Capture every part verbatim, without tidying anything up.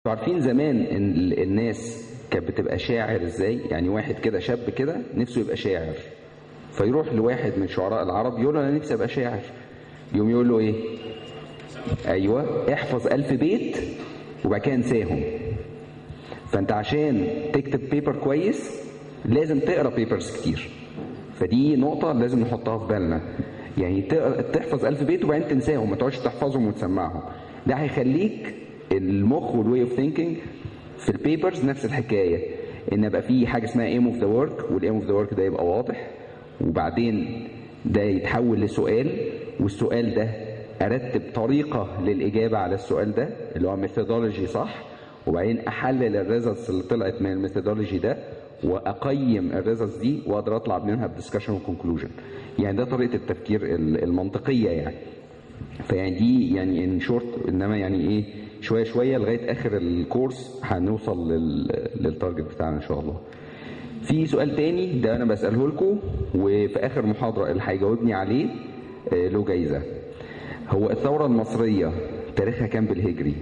عارفين زمان ان الناس كانت بتبقى شاعر ازاي؟ يعني واحد كده شاب كده نفسه يبقى شاعر، فيروح لواحد من شعراء العرب يقول له انا نفسي ابقى شاعر، يقوم يقول له ايه؟ ايوه احفظ ألف بيت وبعد كده انساهم. فانت عشان تكتب بيبر كويس لازم تقرا بيبرز كتير، فدي نقطه لازم نحطها في بالنا. يعني تحفظ ألف بيت وبعدين تنساهم، ما تقعدش تحفظهم وتسمعهم. ده هيخليك المخ والواي اوف ثينكينج في البيبرز نفس الحكايه، ان يبقى في حاجه اسمها ايم اوف ذا ورك، والايم اوف ذا ورك ده يبقى واضح، وبعدين ده يتحول لسؤال، والسؤال ده ارتب طريقه للاجابه على السؤال ده اللي هو ميثودولوجي صح، وبعدين احلل الريزلتس اللي طلعت من الميثودولوجي ده واقيم الريزلتس دي واقدر اطلع منها بدسكشن وكونكلوجن. يعني ده طريقه التفكير المنطقيه يعني. فيعني دي يعني ان شورت، انما يعني ايه شويه شويه لغايه اخر الكورس هنوصل للتارجت بتاعنا ان شاء الله. في سؤال تاني ده انا بساله لكم، وفي اخر محاضره اللي هيجاوبني عليه له جايزه. هو الثوره المصريه تاريخها كام بالهجري؟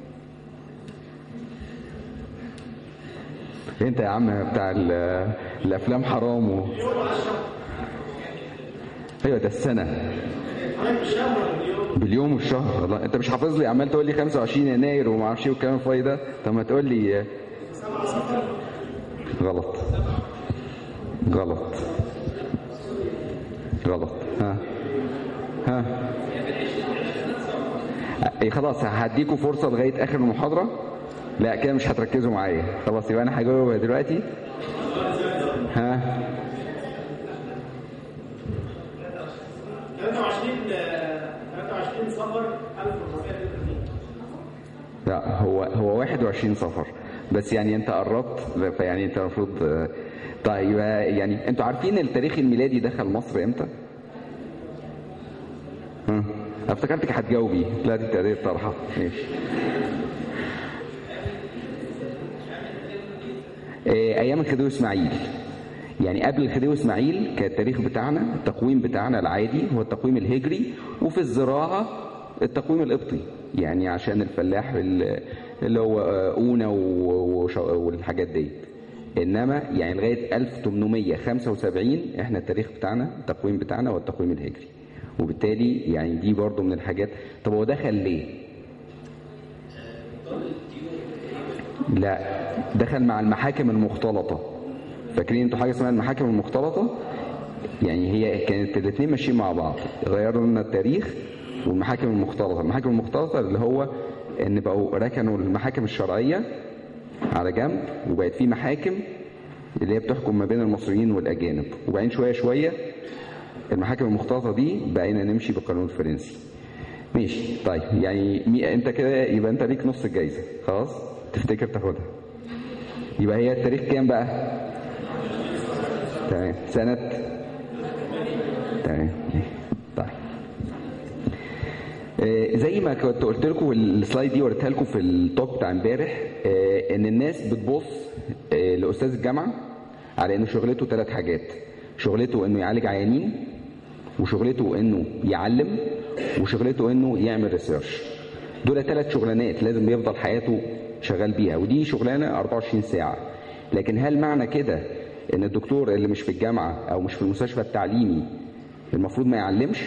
انت يا عم بتاع الافلام حرام و... ايوه ده السنه باليوم والشهر. والله انت مش حافظ لي، عمال تقول لي خمسة وعشرين يناير وما اعرفش ايه والكلام الفاضي ده. طب ما تقول لي غلط غلط غلط. ها ها ايه خلاص هديكوا فرصه لغايه اخر المحاضره. لا كده مش هتركزوا معايا خلاص، يبقى انا هجاوب دلوقتي. ها ثلاثة وعشرين صفر ألف وتسعمائة وثلاثة وثلاثين. لا هو هو واحد وعشرين صفر بس، يعني انت قربت، فيعني انت المفروض. طيب يعني انتوا عارفين التاريخ الميلادي دخل مصر امتى؟ ها افتكرتك هتجاوبي، لا دي تقرير طرحه. ماشي. ايام الخديوي اسماعيل، يعني قبل الخديوي اسماعيل كان التاريخ بتاعنا التقويم بتاعنا العادي هو التقويم الهجري، وفي الزراعه التقويم القبطي، يعني عشان الفلاح اللي هو اونا والحاجات دي. انما يعني لغايه ألف وثمانمائة وخمسة وسبعين احنا التاريخ بتاعنا التقويم بتاعنا هو التقويم الهجري، وبالتالي يعني دي برضو من الحاجات. طب هو دخل ليه؟ لا دخل مع المحاكم المختلطه. فاكرين انتوا حاجه اسمها المحاكم المختلطه؟ يعني هي كانت الاثنين ماشيين مع بعض، غيروا لنا التاريخ والمحاكم المختلطه. المحاكم المختلطه اللي هو ان بقوا ركنوا المحاكم الشرعيه على جنب، وبقت في محاكم اللي هي بتحكم ما بين المصريين والاجانب، وبعدين شويه شويه المحاكم المختلطه دي بقينا نمشي بالقانون الفرنسي. ماشي. طيب يعني انت كده يبقى انت ليك نص الجايزه خلاص، تفتكر تاخدها. يبقى هي التاريخ كام بقى؟ تمام سنه. تمام. طيب آه زي ما كنت قلت لكم السلايد دي وريتها لكم في التوك بتاع امبارح، آه ان الناس بتبص آه لاستاذ الجامعه على انه شغلته ثلاث حاجات: شغلته انه يعالج عيانين، وشغلته انه يعلم، وشغلته انه يعمل ريسيرش. دول ثلاث شغلانات لازم بيفضل حياته شغال بيها، ودي شغلانه أربعة وعشرين ساعه. لكن هل معنى كده ان الدكتور اللي مش في الجامعه او مش في المستشفى التعليمي المفروض ما يعلمش؟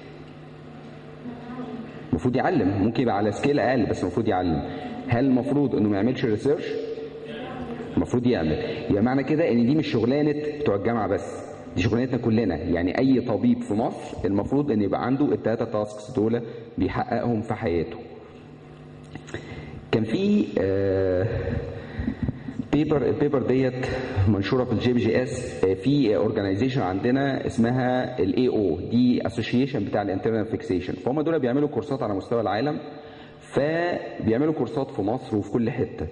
المفروض يعلم، ممكن يبقى على سكيل اقل بس المفروض يعلم. هل المفروض انه ما يعملش ريسيرش؟ المفروض يعمل. يبقى معنى كده ان دي مش شغلانه بتوع الجامعه بس، دي شغلانتنا كلنا. يعني اي طبيب في مصر المفروض ان يبقى عنده الثلاثه تاسكس دول بيحققهم في حياته. كان في آه بيبر، البيبر ديت منشوره في الجي بي جي اس في اورجانيزيشن عندنا اسمها الاي او، دي اسوشيشن بتاع الانترنال فيكسيشن. فهم دول بيعملوا كورسات على مستوى العالم، فبيعملوا كورسات في مصر وفي كل حته.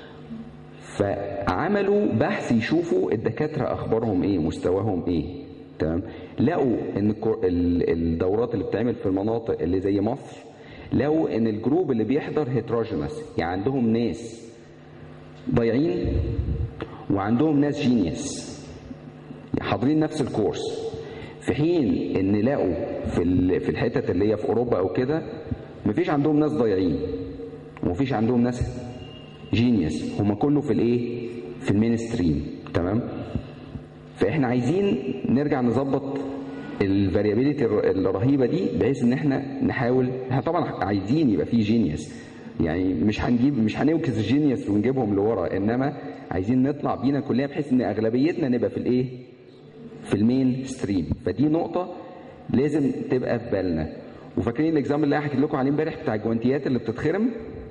فعملوا بحث يشوفوا الدكاتره اخبارهم ايه، مستواهم ايه. تمام. لقوا ان الدورات اللي بتعمل في المناطق اللي زي مصر، لقوا ان الجروب اللي بيحضر هيتروجينس، يعني عندهم ناس ضايعين وعندهم ناس جينيوس حاضرين نفس الكورس، في حين ان لقوا في في الحتت اللي هي في اوروبا او كده مفيش عندهم ناس ضايعين ومفيش عندهم ناس جينيوس، هم كله في الايه؟ في المين ستريم. تمام؟ فاحنا عايزين نرجع نظبط الفاريابيليتي الرهيبه دي بحيث ان احنا نحاول، احنا طبعا عايزين يبقى فيه جينيوس، يعني مش هنجيب مش هنوكس الجينيوس ونجيبهم لورا، انما عايزين نطلع بينا كلنا بحيث ان اغلبيتنا نبقى في الايه؟ في المين ستريم. فدي نقطه لازم تبقى في بالنا. وفاكرين الاكزامبل اللي انا حكيت لكم عليه امبارح بتاع الجوانتيات اللي بتتخرم؟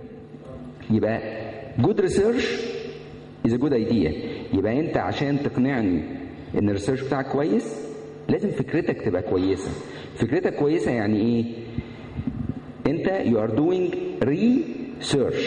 يبقى جود ريسيرش از ا جود ايديا. يبقى انت عشان تقنعني ان الريسيرش بتاعك كويس لازم فكرتك تبقى كويسه. فكرتك كويسه يعني ايه؟ انت you are doing research،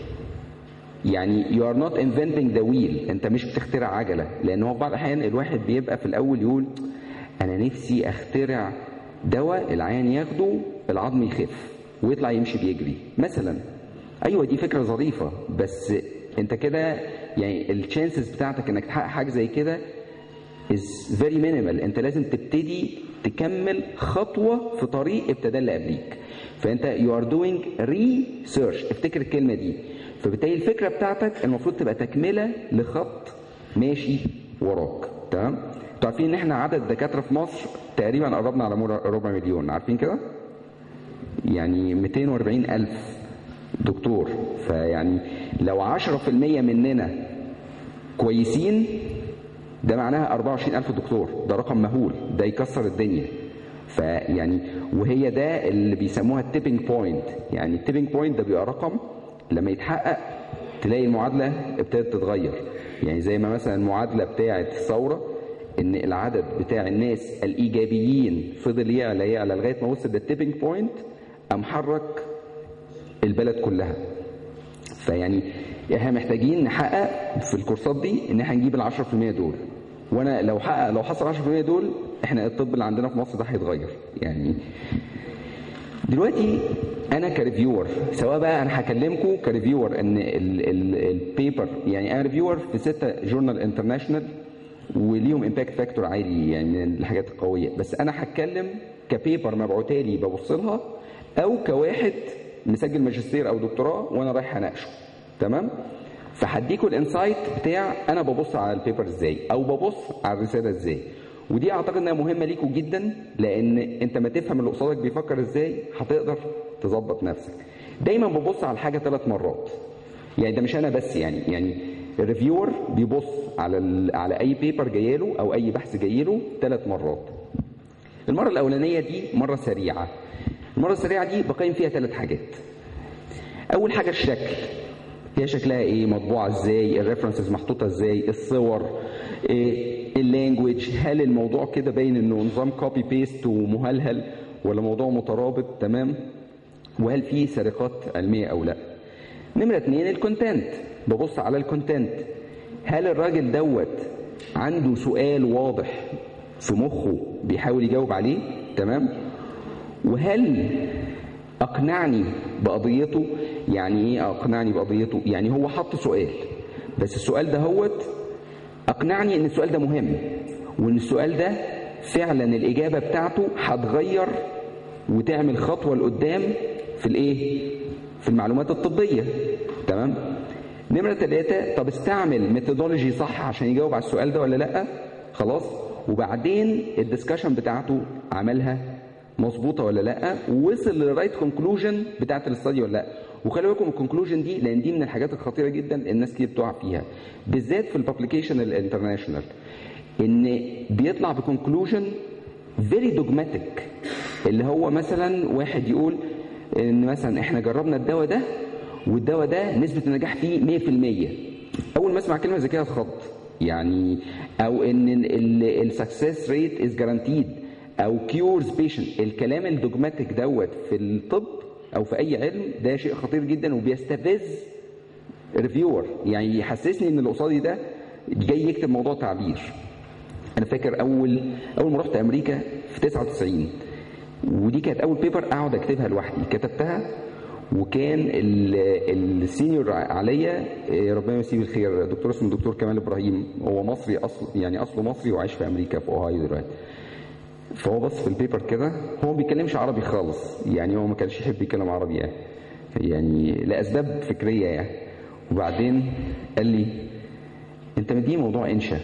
يعني you are not inventing the wheel، انت مش بتخترع عجله. لان هو في بعض الاحيان الواحد بيبقى في الاول يقول انا نفسي اخترع دواء العيان ياخده العظم يخف ويطلع يمشي بيجري مثلا. ايوه دي فكره ظريفه، بس انت كده يعني الشانسز بتاعتك انك تحقق حاجه زي كده is very minimal. انت لازم تبتدي تكمل خطوه في طريق ابتدى اللي قبليك. فانت you are doing research، افتكر الكلمه دي. فبالتالي الفكره بتاعتك المفروض تبقى تكمله لخط ماشي وراك. تمام؟ انتوا عارفين ان احنا عدد دكاتره في مصر تقريبا قربنا على ربع مليون، عارفين كده؟ يعني مئتين وأربعين ألف دكتور. فيعني لو عشرة في المية مننا كويسين ده معناها أربعة وعشرين ألف دكتور، ده رقم مهول، ده يكسر الدنيا. فيعني وهي ده اللي بيسموها التيبنج بوينت. يعني التيبنج بوينت ده بيبقى رقم لما يتحقق تلاقي المعادله ابتدت تتغير. يعني زي ما مثلا المعادله بتاعه الثوره ان العدد بتاع الناس الايجابيين فضل يعلى يعلى لغايه ما وصل للتيبنج بوينت قام حرك البلد كلها. فيعني احنا محتاجين نحقق في الكورسات دي ان احنا نجيب ال عشرة في المية دول. وانا لو حقق لو حصل عشرة في المية دول احنا الطب اللي عندنا في مصر ده هيتغير. يعني دلوقتي انا كريفيور، سواء بقى انا هكلمكم كريفيور ان البيبر، يعني انا ريفيور في ستة جورنال انترناشونال وليهم امباكت فاكتور عالي يعني من الحاجات القويه، بس انا هتكلم كبيبر مبعوته لي ببص لها او كواحد مسجل ماجستير او دكتوراه وانا رايح اناقشه. تمام؟ فهديكوا الانسايت بتاع انا ببص على البيبر ازاي او ببص على الرساله ازاي. ودي اعتقد انها مهمه ليكوا جدا، لان انت ما تفهم اللي قصادك بيفكر ازاي هتقدر تظبط نفسك. دايما ببص على الحاجه ثلاث مرات، يعني ده مش انا بس، يعني يعني الريفيور بيبص على على اي بيبر جايله او اي بحث جايله ثلاث مرات. المره الاولانيه دي مره سريعه. المره السريعه دي بقيم فيها ثلاث حاجات. اول حاجه الشكل، هي شكلها ايه، مطبوعه ازاي، الريفرنسز محطوطه ازاي، الصور، إيه اللانجوج، هل الموضوع كده باين انه نظام كوبي بيست ومهلهل ولا موضوع مترابط. تمام؟ وهل في سرقات علميه او لا. نمره اتنين الكونتنت، ببص على الكونتنت، هل الراجل دوت عنده سؤال واضح في مخه بيحاول يجاوب عليه. تمام؟ وهل اقنعني بقضيته. يعني ايه اقنعني بقضيته؟ يعني هو حط سؤال، بس السؤال ده هوت اقنعني ان السؤال ده مهم، وان السؤال ده فعلا الاجابه بتاعته هتغير وتعمل خطوه لقدام في الايه؟ في المعلومات الطبيه. تمام؟ نمره ثلاثة، طب استعمل ميثودولوجي صح عشان يجاوب على السؤال ده ولا لا. خلاص؟ وبعدين الدسكشن بتاعته عملها مظبوطه ولا لا، ووصل للرايت كونكلوجن بتاعت الاستادي ولا لا. وخلي بالكم الكونكلوجن دي لان دي من الحاجات الخطيره جدا الناس كتير بتقع فيها، بالذات في الببليكيشن الانترناشونال، ان بيطلع بكونكلوجن فيري دوجماتيك، اللي هو مثلا واحد يقول ان مثلا احنا جربنا الدواء ده والدواء ده نسبه النجاح فيه مية في المية. اول ما اسمع كلمه زي كده اتخض يعني، او ان السكسس ريت از جارانتيد او كيورز بيشنت. الكلام الدوجماتيك دوت في الطب او في اي علم ده شيء خطير جدا وبيستفز ريفيور، يعني يحسسني ان اللي قصادي ده جاي يكتب موضوع تعبير. انا فاكر اول اول ما رحت امريكا في تسعة وتسعين، ودي كانت اول بيبر اقعد اكتبها لوحدي، كتبتها وكان السينيور عليا ربنا يمسيه بالخير دكتور اسمه دكتور كمال ابراهيم، هو مصري اصل يعني اصله مصري وعايش في امريكا في اوهايو دلوقتي. فهو بص في البيبر كده، هو ما بيتكلمش عربي خالص، يعني هو ما كانش يحب يتكلم عربي يعني يعني لاسباب فكريه يعني. وبعدين قال لي انت مديني موضوع انشا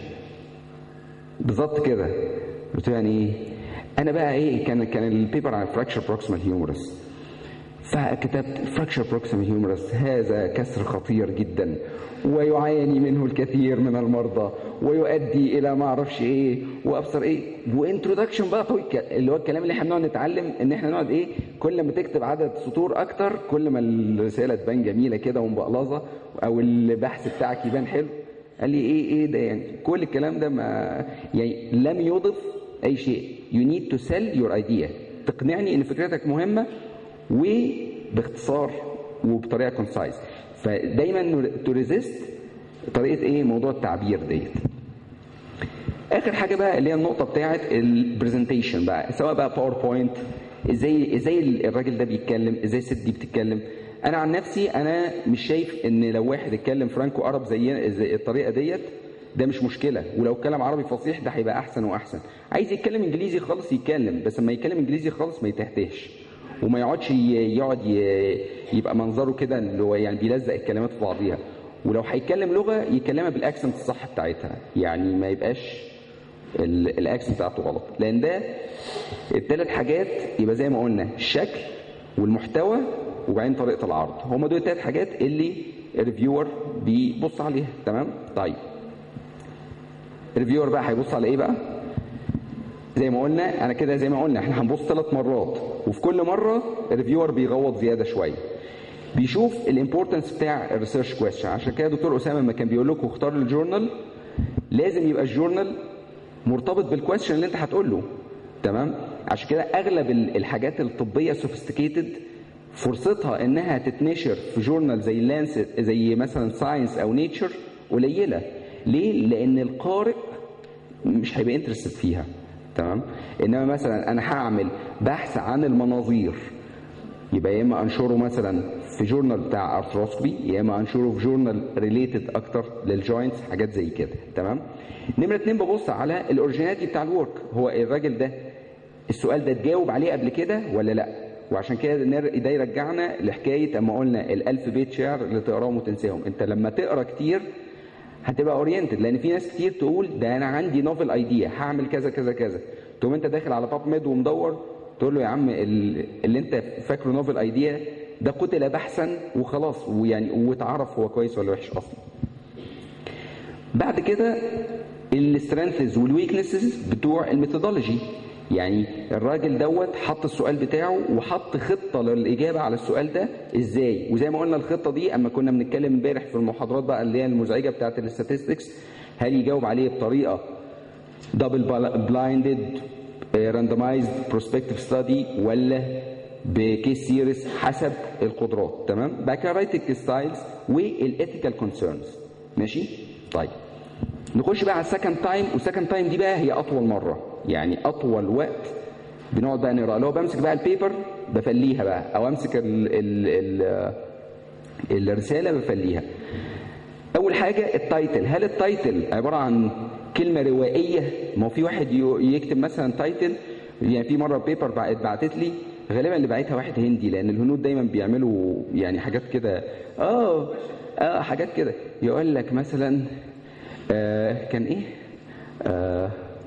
بالظبط كده. قلت له يعني ايه؟ انا بقى ايه، كان كان البيبر عن فراكشر بروكسيمال هيومرس، فكتبت فراكشر بروكسيمال هيومرس هذا كسر خطير جدا ويعاني منه الكثير من المرضى ويؤدي الى ما اعرفش ايه وابصر ايه، وانترودكشن بقى قوي، اللي هو الكلام اللي احنا بنقعد نتعلم ان احنا نقعد ايه، كل ما تكتب عدد سطور اكتر كل ما الرساله تبان جميله كده ومبقلظه او البحث بتاعك يبان حلو. قال لي ايه ايه ده يعني، كل الكلام ده ما يعني لم يضف اي شيء. you need to sell your idea، تقنعني ان فكرتك مهمه وباختصار وبطريقه كونسايز. فدايما تو ريزيست طريقه ايه، موضوع التعبير ديت. اخر حاجه بقى اللي هي النقطه بتاعه البرزنتيشن بقى، سواء بقى باوربوينت، ازاي ازاي الراجل ده بيتكلم، ازاي الست دي بتتكلم. انا عن نفسي انا مش شايف ان لو واحد اتكلم فرانكو عرب زي, زي الطريقه ديت ده مش مشكله، ولو اتكلم عربي فصيح ده هيبقى احسن واحسن. عايز يتكلم انجليزي خالص يتكلم، بس لما يتكلم انجليزي خالص ما يتهتهش وما يقعدش يقعد يبقى منظره كده اللي هو يعني بيلزق الكلمات في بعضيها. ولو هيتكلم لغه يكلمها بالاكسنت الصح بتاعتها، يعني ما يبقاش الاكسنت بتاعته غلط، لان ده الثلاث حاجات يبقى زي ما قلنا الشكل والمحتوى وبعدين طريقه العرض، هم دول الثلاث حاجات اللي الريفيور بيبص عليها. تمام؟ طيب الريفيور بقى هيبص على ايه بقى؟ زي ما قلنا انا كده، زي ما قلنا احنا هنبص ثلاث مرات، وفي كل مره الريفيور بيغوط زياده شويه، بيشوف الامبورتنس بتاع الريسيرش كويستشن. عشان كده دكتور اسامه لما كان بيقول لكم اختار الجورنال لازم يبقى الجورنال مرتبط بالكويستشن اللي انت هتقول له. تمام؟ عشان كده اغلب الحاجات الطبيه سوفيستيكيتد فرصتها انها تتنشر في جورنال زي لانست زي مثلا ساينس او نيتشر قليله. ليه؟ لان القارئ مش هيبقى انترستد فيها. تمام؟ انما مثلا انا هعمل بحث عن المناظير، يبقى يا اما انشره مثلا في جورنال بتاع ارثروسكوبي، يا اما انشره في جورنال ريليتد اكتر للجوينتس، حاجات زي كده. تمام؟ نمره اتنين ببص على الاوريجيناليتي بتاع الورك، هو الراجل ده السؤال ده اتجاوب عليه قبل كده ولا لا؟ وعشان كده ده يرجعنا لحكايه اما قلنا الالف بيت شعر اللي تقراهم وتنساهم. انت لما تقرا كتير هتبقى اورينتد، لان في ناس كتير تقول ده انا عندي نوفل ايديا هعمل كذا كذا كذا، تقوم انت داخل على باب ميد ومدور تقول له يا عم اللي انت فاكره نوفل ايديا ده قتل بحثا وخلاص، ويعني واتعرف هو كويس ولا وحش اصلا. بعد كده السترينثز والويكنسز بتوع الميثودولوجي، يعني الراجل دوت حط السؤال بتاعه وحط خطه للاجابه على السؤال ده ازاي. وزي ما قلنا الخطه دي اما كنا بنتكلم امبارح في المحاضرات بقى اللي هي المزعجه بتاعه الاستاتستكس، هل يجاوب عليه بطريقه دبل بلايندد راندمايزد بروسبكتيف ستادي ولا بكيس سيريس حسب القدرات. تمام؟ بعد كده رايتنج ستايلز والايثيكال كونسيرنز. ماشي؟ طيب نخش بقى على السكند تايم، والسكند تايم دي بقى هي اطول مره، يعني اطول وقت بنقعد بقى نقرا. لو بمسك بقى البيبر بفليها بقى، او امسك ال ال ال الرساله بفليها. اول حاجه التايتل، هل التايتل عباره عن كلمه روائيه؟ ما هو في واحد يكتب مثلا تايتل، يعني في مره بيبر بعتت لي غالبا اللي بعتها واحد هندي، لان الهنود دايما بيعملوا يعني حاجات كده اه اه حاجات كده، يقول لك مثلا آه كان ايه آه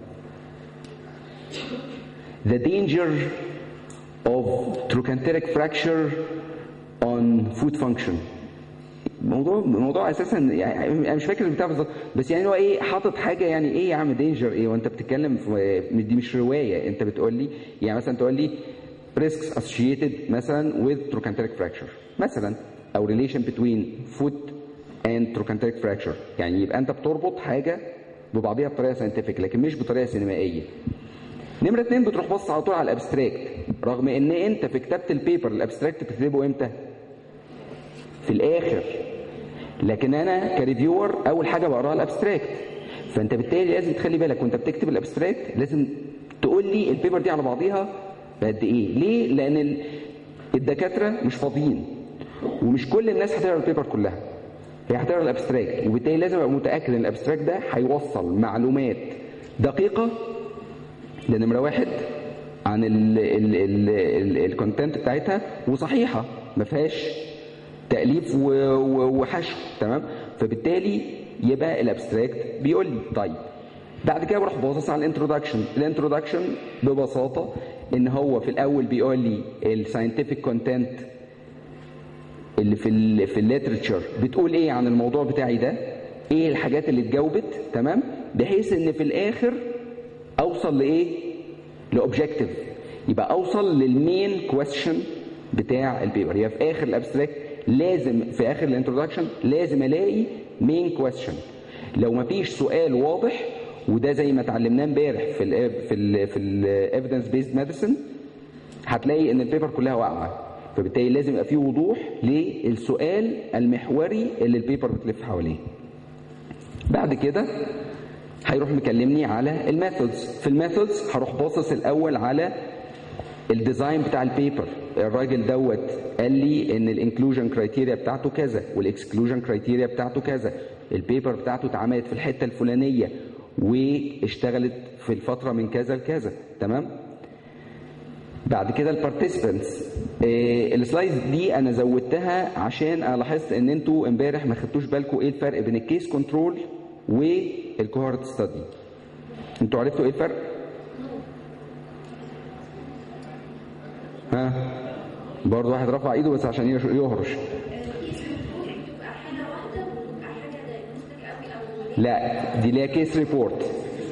The danger of trochanteric fracture on foot function. موضوع موضوع اساسا يعني انا مش فاكر البتاع بالظبط، بس يعني هو ايه حاطط حاجه، يعني ايه يا عم دينجر ايه وانت بتتكلم في دي مش روايه. انت بتقول لي يعني مثلا تقول لي risks associated مثلا with trochanteric fracture مثلا، او relation between foot and trochanteric fracture، يعني يبقى انت بتربط حاجه ببعضيها بطريقه ساينتفك لكن مش بطريقه سينمائيه. نمره اتنين بتروح بص على طول على الابستراكت، رغم ان انت في كتابه البيبر الابستراكت بتكتبه امتى؟ في الاخر، لكن انا كريفيور اول حاجه بقراها الابستراكت. فانت بالتالي لازم تخلي بالك وانت بتكتب الابستراكت لازم تقول لي البيبر دي على بعضيها بقد ايه. ليه؟ لان الدكاتره مش فاضيين ومش كل الناس هتقرا البيبر كلها، هي هتقرا الابستراكت، وبالتالي لازم ابقى متاكد ان الابستراكت ده هيوصل معلومات دقيقه لنمره واحد عن الكونتنت بتاعتها وصحيحه ما فيهاش تاليف وحشو، تمام. فبالتالي يبقى الابستراكت بيقول لي طيب. بعد كده بروح باصص على الانترودكشن. الانترودكشن ببساطه ان هو في الاول بيقول لي الساينتفك كونتنت اللي في ال في الليترشر بتقول ايه عن الموضوع بتاعي ده، ايه الحاجات اللي اتجاوبت، تمام، بحيث ان في الاخر اوصل لايه، لاوبجكتيف، يبقى اوصل للمين كويستشن بتاع البيبر. يبقى في اخر الابستراكت لازم، في اخر الانترودكشن لازم الاقي مين كويستشن. لو ما فيش سؤال واضح، وده زي ما اتعلمناه امبارح في ال في ال في الايفيدنس بيزد ميديسن، هتلاقي ان البيبر كلها واقعه. فبالتالي لازم يبقى فيه وضوح للسؤال المحوري اللي البيبر بتلف حواليه. بعد كده هيروح مكلمني على الميثودز. في الميثودز هروح باصص الاول على الديزاين بتاع البيبر. الراجل دوت قال لي ان الانكلوجن كرايتيريا بتاعته كذا والاكسكلوجن كرايتيريا بتاعته كذا، البيبر بتاعته اتعملت في الحته الفلانيه واشتغلت في الفتره من كذا لكذا، تمام. بعد كده البارتيسيبنتس. إيه السلايدز دي انا زودتها عشان انا لاحظت ان انتوا امبارح ما خدتوش بالكم ايه الفرق بين الكيس كنترول والكوهورت ستادي. انتوا عرفتوا ايه الفرق؟ ها برضه واحد رفع ايده بس عشان يهرش. لا دي ليها كيس ريبورت.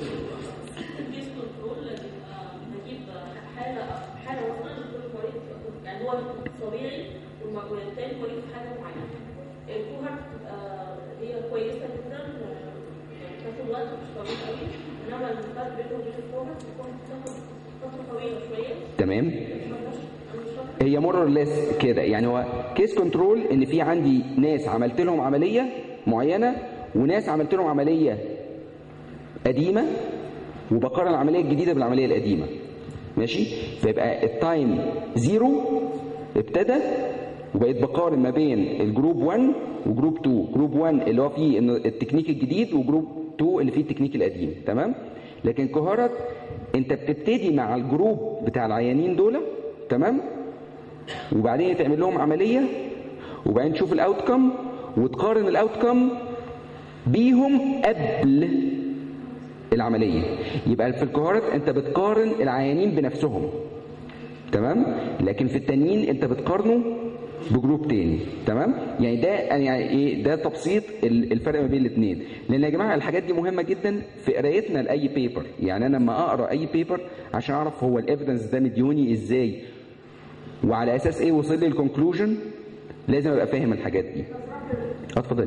طبيعي والتاني مريض في حاجه معينه. الكوهورت بتبقى هي كويسه جدا، بتاخد وقت مش طويل قوي، انما الفرق بينه وبين الكوهورت بتاخد فتره طويله شويه. تمام. هي مور ليس كده، يعني هو كيس كنترول ان في عندي ناس عملت لهم عمليه معينه وناس عملت لهم عمليه قديمه وبقارن العمليه الجديده بالعمليه القديمه، ماشي. فيبقى التايم زيرو ابتدى وبقيت بقارن ما بين الجروب واحد وجروب اتنين. جروب واحد اللي هو فيه التكنيك الجديد وجروب اتنين اللي فيه التكنيك القديم، تمام. لكن كوهورت انت بتبتدي مع الجروب بتاع العيانين دول، تمام، وبعدين تعمل لهم عمليه وبعدين تشوف الاوتكم وتقارن الاوتكم بيهم قبل العمليه. يبقى في الكوهورت انت بتقارن العيانين بنفسهم، تمام، لكن في التانيين انت بتقارنه بجروب تاني، تمام. يعني ده يعني ايه، ده تبسيط الفرق ما بين الاثنين. لان يا جماعه الحاجات دي مهمه جدا في قرايتنا لاي بيبر. يعني انا لما اقرا اي بيبر عشان اعرف هو الايفيدنس ده مديوني ازاي وعلى اساس ايه وصل لي الكونكلوجن، لازم ابقى فاهم الحاجات دي. اتفضل.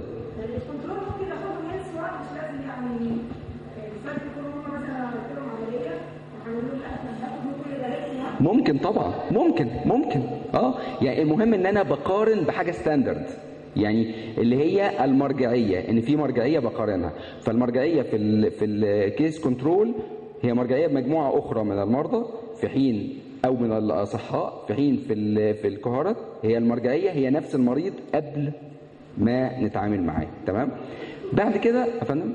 ممكن طبعا، ممكن ممكن اه يعني المهم ان انا بقارن بحاجه ستاندرد، يعني اللي هي المرجعيه، ان في مرجعيه بقارنها. فالمرجعيه في ال في الكيس كنترول هي مرجعيه بمجموعه اخرى من المرضى في حين او من الاصحاء، في حين في ال في الكوهورت هي المرجعيه هي نفس المريض قبل ما نتعامل معاه، تمام. بعد كده يا فندم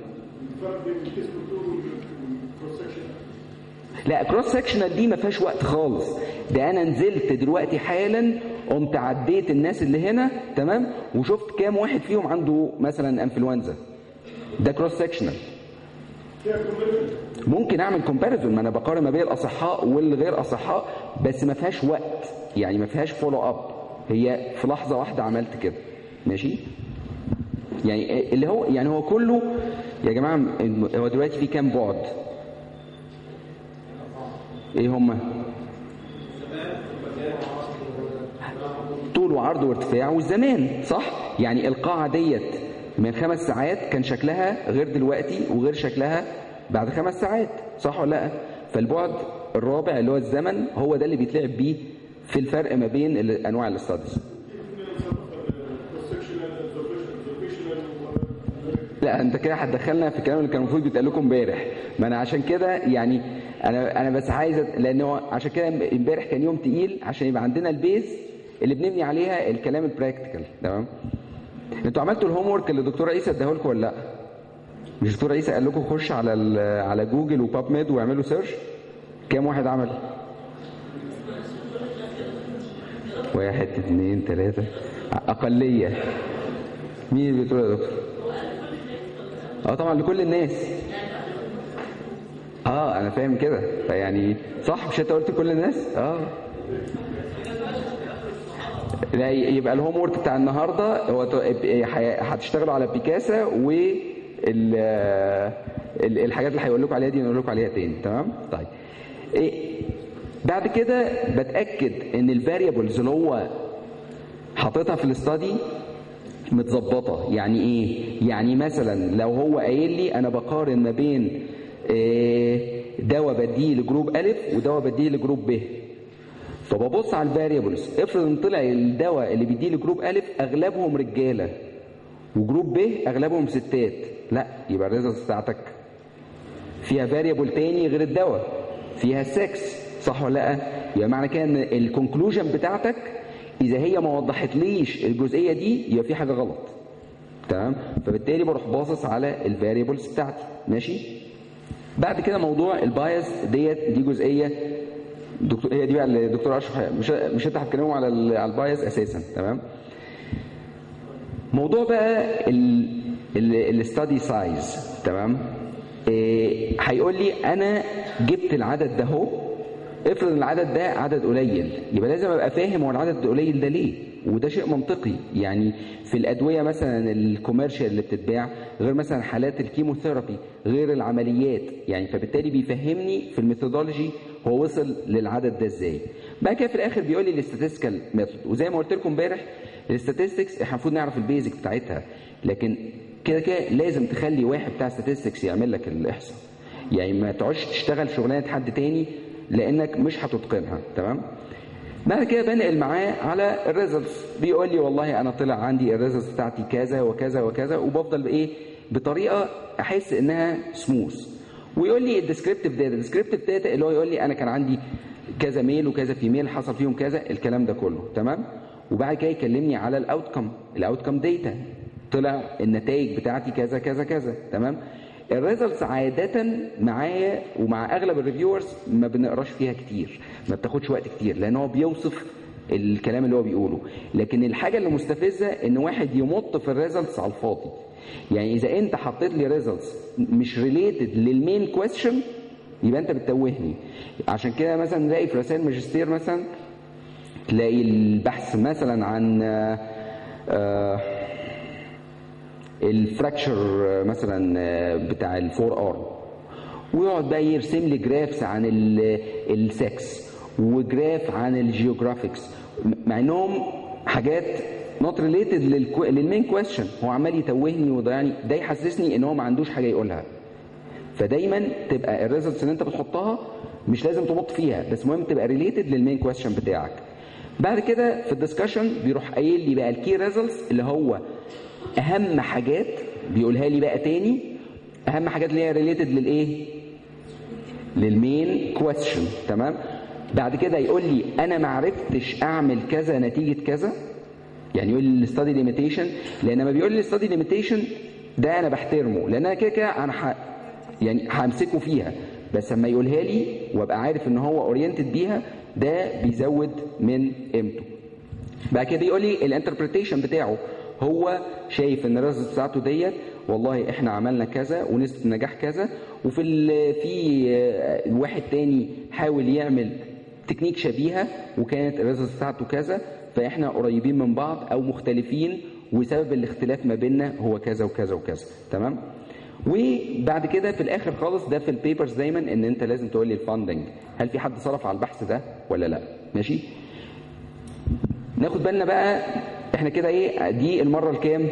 لا كروس سكشنال دي ما فيهاش وقت خالص. ده انا نزلت دلوقتي حالا قمت عديت الناس اللي هنا، تمام، وشفت كام واحد فيهم عنده مثلا انفلونزا. ده كروس سكشنال. ممكن اعمل كومباريزون، ما انا بقارن ما بين الاصحاء والغير اصحاء، بس ما فيهاش وقت، يعني ما فيهاش فولو اب، هي في لحظه واحده عملت كده، ماشي. يعني اللي هو يعني هو كله يا جماعه، هو دلوقتي في كام بعد؟ ايه هما؟ طول وعرض وارتفاع والزمان، صح؟ يعني القاعة ديت من خمس ساعات كان شكلها غير دلوقتي وغير شكلها بعد خمس ساعات، صح ولا لا؟ فالبعد الرابع اللي هو الزمن هو ده اللي بيتلعب بيه في الفرق ما بين انواع الاستاديز. لا انت كده هتدخلنا في الكلام اللي كان المفروض بيتقال لكم امبارح. ما انا عشان كده يعني انا انا بس عايز، لانه عشان كده امبارح كان يوم تقيل عشان يبقى عندنا البيز اللي بنبني عليها الكلام البراكتيكال، تمام. انتوا عملتوا الهوم ورك اللي الدكتور عيسى اداه لكم ولا لا؟ مش الدكتور عيسى قال لكم خش على على جوجل وباب ميد واعملوا سيرش؟ كام واحد عمل؟ واحد اثنين ثلاثة اقليه. مين اللي بتقول يا دكتور؟ اه طبعا لكل الناس. اه انا فاهم كده، فيعني صح مش انت قلت كل الناس؟ اه لا يبقى الهوم وورك بتاع النهارده هو هتشتغلوا على بيكاسا و الحاجات اللي هيقول لكم عليها دي نقول لكم عليها تاني. تمام؟ طيب ايه بعد كده بتاكد ان الفاريبلز اللي هو حاططها في الاستادي متظبطه. يعني ايه؟ يعني مثلا لو هو قايل لي انا بقارن ما بين دواء بديه لجروب الف ودواء بديه لجروب ب، فببص على الفاريبلز، افرض ان طلع الدواء اللي بيديه لجروب الف اغلبهم رجاله وجروب ب اغلبهم ستات، لا يبقى الريزلتس بتاعتك فيها فاريبل تاني غير الدواء، فيها السكس، صح ولا لا؟ يبقى معنى كده ان الكونكلوجن بتاعتك اذا هي ما وضحتليش الجزئيه دي يبقى في حاجه غلط. تمام؟ فبالتالي بروح باصص على الفاريبلز بتاعتي. ماشي؟ بعد كده موضوع البايس ديت دي جزئيه دكتور، هي دي بقى اللي الدكتور اشرف مش مش انت هتكلموا على على البايس اساسا. تمام؟ موضوع بقى الاستادي سايز. تمام؟ إيه هيقول لي انا جبت العدد ده اهو، افرض ان العدد ده عدد قليل يبقى لازم ابقى فاهم هو العدد القليل ده ليه، وده شيء منطقي. يعني في الادويه مثلا الكوميرشال اللي بتتباع غير مثلا حالات الكيموثيرابي غير العمليات، يعني فبالتالي بيفهمني في الميثودولوجي هو وصل للعدد ده ازاي. بعد كده في الاخر بيقول لي الاستاتستيكال ميثود، وزي ما قلت لكم امبارح الاستاتستكس احنا المفروض نعرف البيزك بتاعتها، لكن كده كده لازم تخلي واحد بتاع statistics يعمل لك الاحصاء، يعني ما تقعدش تشتغل شغلانه حد تاني لانك مش هتتقنها. تمام؟ بعد كده بنقل معاه على الريزلتس، بيقول لي والله انا طلع عندي الريزلتس بتاعتي كذا وكذا وكذا، وبفضل بايه بطريقه احس انها سموث. ويقول لي الديسكريبتيف داتا، الديسكريبتيف داتا اللي هو يقول لي انا كان عندي كذا ميل وكذا فيميل حصل فيهم كذا، الكلام ده كله. تمام؟ وبعد كده يكلمني على الاوتكم، الاوتكم داتا طلع النتائج بتاعتي كذا كذا كذا. تمام؟ الريزلتس عاده معايا ومع اغلب الريفيورز ما بنقراش فيها كتير، ما بتاخدش وقت كتير لان هو بيوصف الكلام اللي هو بيقوله، لكن الحاجه اللي مستفزه ان واحد يمط في الريزلتس على الفاضي. يعني اذا انت حطيت لي ريزلتس مش ريليتد للمين كويستشن يبقى انت بتتوهني. عشان كده مثلا نلاقي في رسائل ماجستير مثلا تلاقي البحث مثلا عن آه الفراكشر مثلا بتاع الفور ارم، ويقعد بقى يرسم لي جرافس عن السكس وجراف عن الجيوغرافيكس، مع انهم حاجات نوت ريليتد للمين كويستشن. هو عمال يتوهني ويضيعني، ده يحسسني ان هو ما عندوش حاجه يقولها. فدايما تبقى الريزلتس اللي انت بتحطها مش لازم تمط فيها، بس مهم تبقى ريليتد للمين كويستشن بتاعك. بعد كده في الدسكشن بيروح قايل لي بقى الكي ريزلتس اللي هو اهم حاجات، بيقولها لي بقى تاني اهم حاجات اللي هي ريليتد للايه؟ للمين كويستشن. تمام؟ بعد كده يقول لي انا ما عرفتش اعمل كذا نتيجه كذا، يعني يقول لي الستادي ليميتيشن، لان لما بيقول لي الستادي ليميتيشن ده انا بحترمه لان انا كده كده انا ح... يعني همسكه فيها، بس لما يقولها لي وابقى عارف ان هو اورينتد بيها ده بيزود من قيمته. بعد كده بيقول لي الانتربريتيشن بتاعه، هو شايف ان الريزلتس بتاعته ديت والله احنا عملنا كذا ونسبه النجاح كذا، وفي في واحد تاني حاول يعمل تكنيك شبيهه وكانت الريزلتس بتاعته كذا، فاحنا قريبين من بعض او مختلفين وسبب الاختلاف ما بيننا هو كذا وكذا وكذا. تمام؟ وبعد كده في الاخر خالص ده في البيبرز دايما ان انت لازم تقول لي الفاندنج، هل في حد صرف على البحث ده ولا لا؟ ماشي؟ ناخد بالنا بقى احنا كده ايه، دي المره الكام؟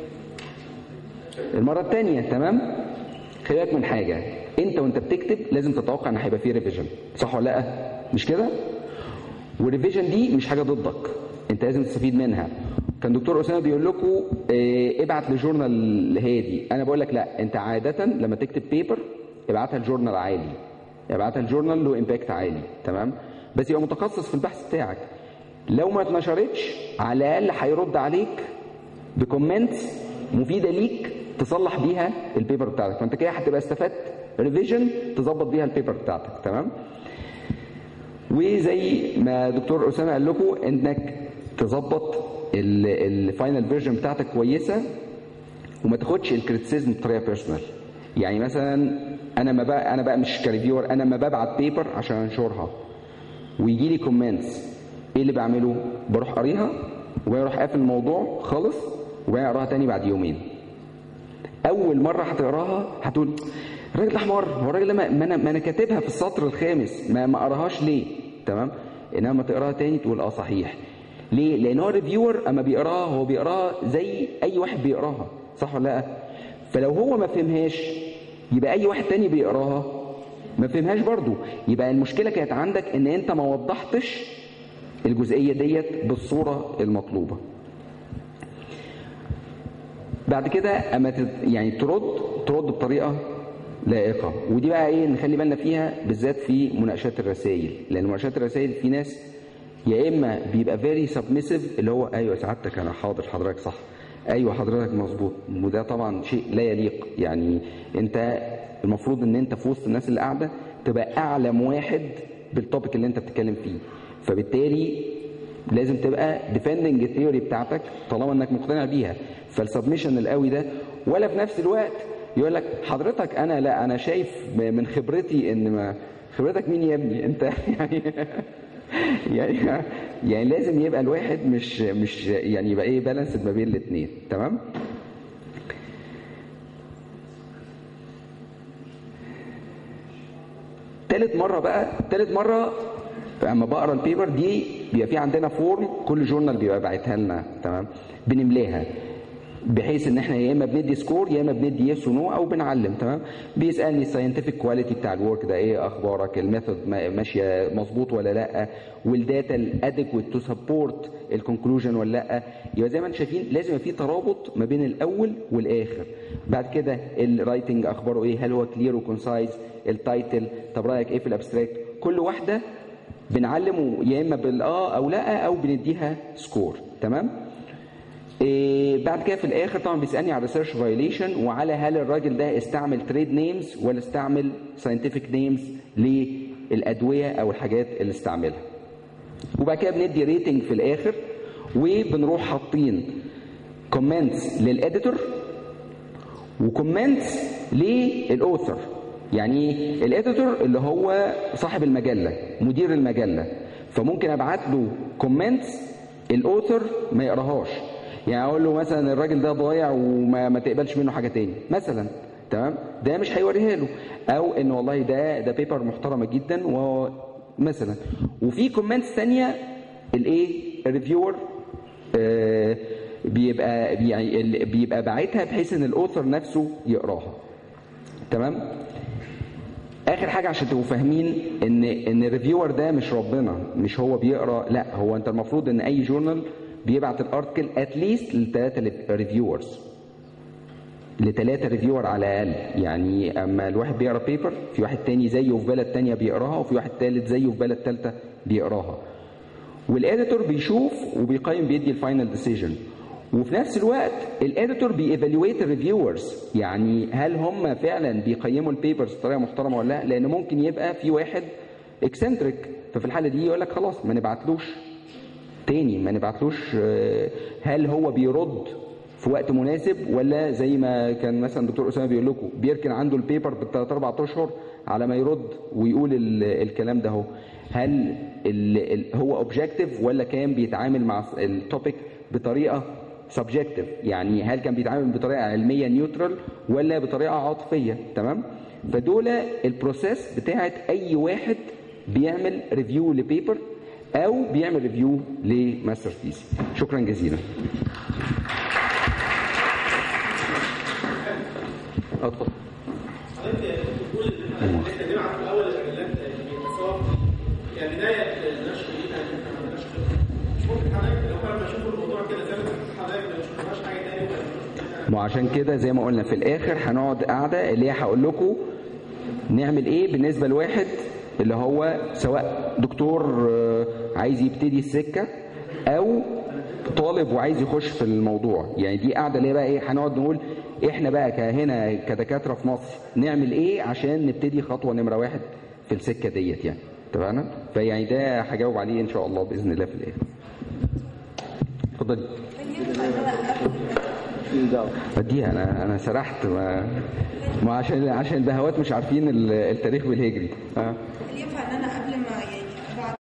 المره الثانيه. تمام؟ خلي بالك من حاجه، انت وانت بتكتب لازم تتوقع ان هيبقى فيه ريفيجن، صح ولا لا؟ مش كده؟ والريفيجن دي مش حاجه ضدك، انت لازم تستفيد منها. كان دكتور اسامه بيقول لكم اه ابعت لجورنال هادي، انا بقول لك لا، انت عاده لما تكتب بيبر ابعتها لجورنال عالي، ابعتها لجورنال له امباكت عالي. تمام؟ بس يبقى متخصص في البحث بتاعك. لو ما اتنشرتش على الاقل هيرد عليك بكومنتس مفيده ليك تصلح بيها البيبر بتاعتك، فانت كده هتبقى استفدت ريفيجن تظبط بيها البيبر بتاعتك. تمام؟ وزي ما دكتور اسامه قال لكم انك تظبط الفاينل فيرجن بتاعتك كويسه وما تاخدش الكريتيسيزم بطريقه بيرسونال. يعني مثلا انا ما بقى انا بقى مش كريفيور، انا ما ببعت بيبر عشان انشرها ويجي لي كومنتس، ايه اللي بعمله؟ بروح قاريها وبروح قافل الموضوع خالص وبعدين اقراها تاني بعد يومين. اول مره هتقراها هتقول الراجل ده حمار، هو الراجل ده ما انا ما انا كاتبها في السطر الخامس ما ما قراهاش ليه؟ تمام؟ انما تقراها تاني تقول اه صحيح. ليه؟ لان هو ريفيور اما بيقراها هو بيقراها زي اي واحد بيقراها، صح ولا لا؟ فلو هو ما فهمهاش يبقى اي واحد تاني بيقراها ما فهمهاش برضو. يبقى المشكله كانت عندك ان انت ما وضحتش الجزئيه ديت بالصوره المطلوبه. بعد كده اما يعني ترد ترد بطريقه لائقه، ودي بقى ايه نخلي بالنا فيها بالذات في مناقشات الرسائل، لان مناقشات الرسائل في ناس يا اما بيبقى فيري سبمسيف اللي هو ايوه سعادتك انا حاضر حضرتك صح، ايوه حضرتك مظبوط، وده طبعا شيء لا يليق. يعني انت المفروض ان انت في وسط الناس اللي قاعده تبقى اعلم واحد بالتوبيك اللي انت بتتكلم فيه، فبالتالي لازم تبقى ديفندنج الثيوري بتاعتك طالما انك مقتنع بيها. فالسبمشن القوي ده ولا في نفس الوقت يقول لك حضرتك انا لا انا شايف من خبرتي ان ما خبرتك مين يا ابني انت يعني يعني يعني لازم يبقى الواحد مش مش يعني يبقى ايه بالانسد ما بين الاثنين. تمام؟ تالت مره بقى تالت مره اما بقرا البيبر دي بيبقى في عندنا فورم كل جورنال بيبقى باعتها لنا، تمام؟ بنملاها بحيث ان احنا يا اما بندي سكور يا اما بندي يس ونو او بنعلم. تمام؟ بيسالني الساينتفك كواليتي بتاع الورك ده ايه اخبارك، الميثود ماشيه مظبوط ولا لا، والداتا الادكويت تو سبورت الكونكلوجن ولا لا. يبقى زي ما انتم شايفين لازم يبقى في ترابط ما بين الاول والاخر. بعد كده الرايتنج اخباره ايه، هل هو كلير وكونسايز، التايتل، طب رايك ايه في الابستراكت. كل واحده بنعلمه يا اما بالاه او لا او بنديها سكور. تمام؟ إيه بعد كده في الاخر طبعا بيسالني على ريسيرش فايوليشن وعلى هل الراجل ده استعمل تريد نيمز ولا استعمل ساينتفك نيمز للادويه او الحاجات اللي استعملها. وبعد كده بندي ريتنج في الاخر وبنروح حاطين كومنتس للاديتور وكومنتس للاوثر. يعني الاديتور اللي هو صاحب المجله مدير المجله، فممكن ابعت له كومنتس الاوثر ما يقراهاش، يعني اقول له مثلا الراجل ده ضايع وما ما تقبلش منه حاجه تاني مثلا. تمام؟ ده مش هيوريها له، او ان والله ده ده بيبر محترمه جدا ومثلا. وفي كومنتس ثانيه الايه الريفيور آه بيبقى يعني بيبقى باعتها بحيث ان الاوثر نفسه يقراها. تمام؟ اخر حاجه عشان تبقوا فاهمين ان ان الريفيور ده مش ربنا، مش هو بيقرا، لا هو انت المفروض ان اي جورنال بيبعت الارتكل اتليست لثلاثه ريفيورز، لثلاثه ريفيور على الاقل. يعني اما الواحد بيقرا بيبر في واحد تاني زيه في بلد تانيه بيقراها وفي واحد ثالث زيه في بلد ثالثه بيقراها، والاديتور بيشوف وبيقيم بيدي الفاينل ديسيجن. وفي نفس الوقت الاديتور بييفالويت الريفيورز، يعني هل هم فعلا بيقيموا البيبرز بطريقه محترمه ولا لا، لان ممكن يبقى في واحد اكسنتريك، ففي الحاله دي يقول لك خلاص ما نبعتلوش تاني، ما نبعتلوش هل هو بيرد في وقت مناسب ولا زي ما كان مثلا دكتور اسامه بيقول لكم بيركن عنده البيبر بالثلاث اربع اشهر على ما يرد ويقول الكلام ده. هو هل ال هو اوبجكتيف ولا كان بيتعامل مع التوبيك بطريقه سبجكتيف، يعني هل كان بيتعامل بطريقه علميه نيوترال ولا بطريقه عاطفيه. تمام؟ فدول البروسيس بتاعت اي واحد بيعمل ريفيو لبيبر او بيعمل ريفيو لماستر ثيسيس. شكرا جزيلا. اتفضل. حضرتك بتقول ان احنا نبعت في الاول المجلات بمسار كبدايه النشر لينا ان احنا ما عندناش خبره. مش ممكن حضرتك لو كنا بنشوف الموضوع كده زي ما حضرتك ما شفناش حاجه ثانيه. ما عشان كده زي ما قلنا في الاخر هنقعد قاعده اللي هي هقول لكم نعمل ايه بالنسبه لواحد اللي هو سواء دكتور عايز يبتدي السكه او طالب وعايز يخش في الموضوع. يعني دي قاعده اللي هي بقى ايه هنقعد نقول احنا بقى كهنا كدكاتره في مصر نعمل ايه عشان نبتدي خطوه نمره واحد في السكه ديت يعني. اتفقنا؟ فيعني ده هجاوب عليه ان شاء الله باذن الله في الاخر. اتفضل. اتفضلي. هل ينفع ان انا اقفل؟ بديها انا انا سرحت ما, ما عشان عشان البهوات مش عارفين التاريخ بالهجري. اه هل ينفع ان انا